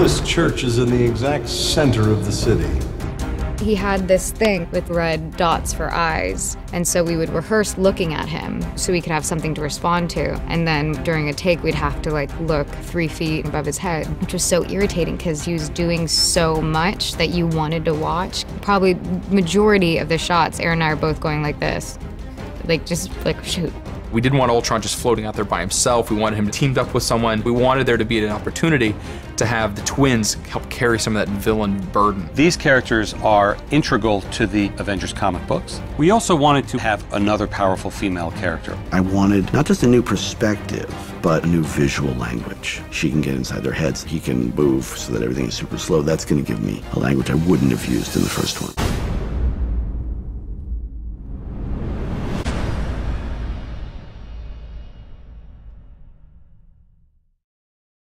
Methodist Church is in the exact center of the city. He had this thing with red dots for eyes, and so we would rehearse looking at him so we could have something to respond to. And then during a take, we'd have to look 3 feet above his head, which was so irritating because he was doing so much that you wanted to watch. Probably majority of the shots, Aaron and I are both going like this, just shoot. We didn't want Ultron just floating out there by himself. We wanted him teamed up with someone. We wanted there to be an opportunity to have the twins help carry some of that villain burden. These characters are integral to the Avengers comic books. We also wanted to have another powerful female character. I wanted not just a new perspective, but a new visual language. She can get inside their heads. He can move so that everything is super slow. That's going to give me a language I wouldn't have used in the first one.